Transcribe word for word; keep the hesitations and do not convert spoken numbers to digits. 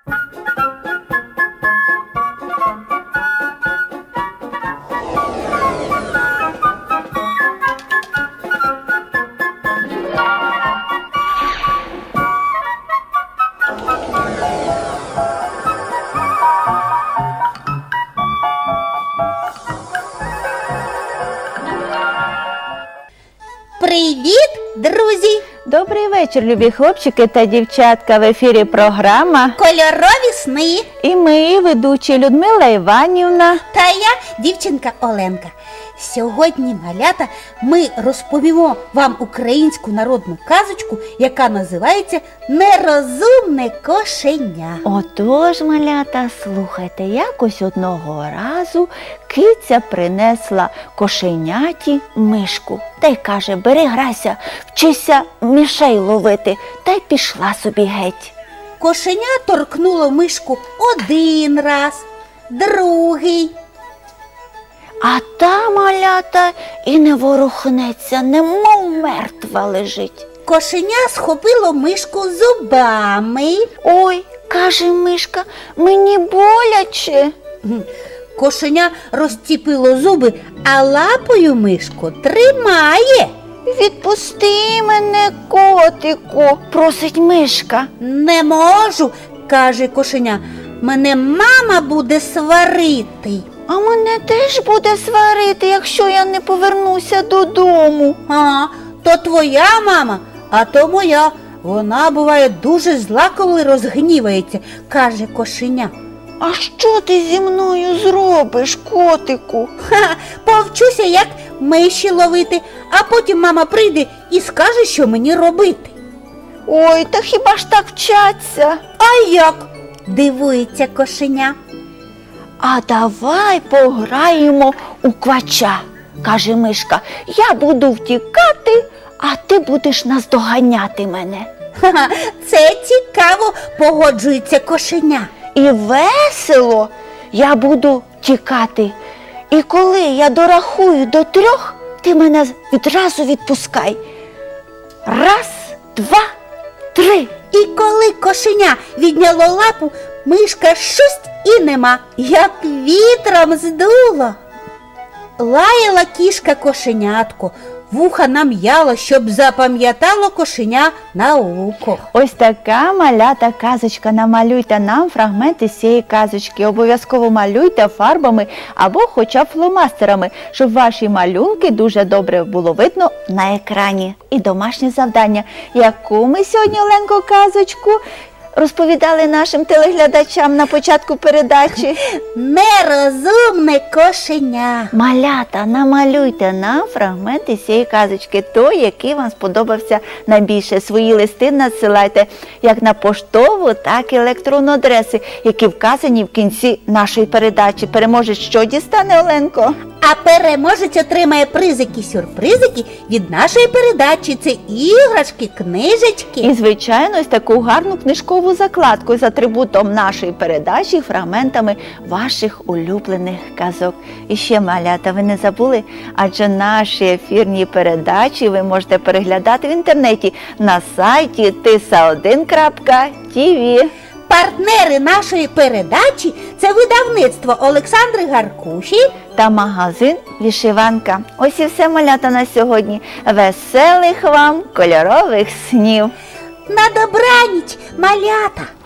Привіт, друзі! Добрий вечір, любі хлопчики та дівчатка. В ефірі програма «Кольорові сни». І ми, ведучі Людмила Іванівна Та я, дівчинка Оленка. Сьогодні, малята, ми розповімо вам українську народну казочку, яка називається «Нерозумне кошеня». Отож, малята, слухайте, якось одного разу киця принесла кошеняті мишку. Та й каже: бери, грайся, вчися мишей ловити. Та й пішла собі геть. Кошеня торкнуло мишку один раз, другий. А та, малята, і не ворухнеться, немов мертва лежить. Кошеня схопило мишку зубами. Ой, каже мишка, мені боляче. Кошеня розціпило зуби, а лапою мишку тримає. Відпусти мене, котику, просить мишка. Не можу, каже кошеня, мене мама буде сварити. А мене теж буде сварити, якщо я не повернуся додому. А, то твоя мама, а то моя. Вона буває дуже зла, коли розгнівається, каже кошеня. А що ти зі мною зробиш, котику? Ха, повчуся, як миші ловити, а потім мама прийде і скаже, що мені робити. Ой, та хіба ж так вчаться? А як? Дивується кошеня. А давай пограємо у квача, каже мишка. Я буду втікати, а ти будеш наздоганяти мене. Ха-ха, це цікаво, погоджується кошеня. І весело. Я буду тікати. І коли я дорахую до трьох, ти мене відразу відпускай. Раз, два, три. І коли кошеня відняло лапу, мишка шусть і нема, як вітром здуло. Лаяла кішка кошенятко, вуха нам'яла, щоб запам'ятало кошеня на око. Ось така малята казочка. Намалюйте нам фрагменти з цієї казочки. Обов'язково малюйте фарбами або хоча б фломастерами, щоб ваші малюнки дуже добре було видно на екрані. І домашнє завдання. Яку ми сьогодні, Оленко, казочку розповідали нашим телеглядачам на початку передачі? Нерозумне кошеня. Малята, намалюйте нам фрагменти цієї казочки, той, який вам сподобався найбільше. Свої листи надсилайте як на поштову, так і електронну адреси, які вказані в кінці нашої передачі. Переможець що дістане, Оленко? А переможець отримає призики-сюрпризики від нашої передачі. Це іграшки, книжечки. І, звичайно, ось таку гарну книжкову закладку з атрибутом нашої передачі, фрагментами ваших улюблених казок. І ще, малята, ви не забули? Адже наші ефірні передачі ви можете переглядати в інтернеті на сайті тиса один крапка ті ві. Партнери нашої передачі – це видавництво Олександри Гаркуші та магазин «Вишиванка». Ось і все, малята, на сьогодні. Веселих вам кольорових снів! На добраніч, малята!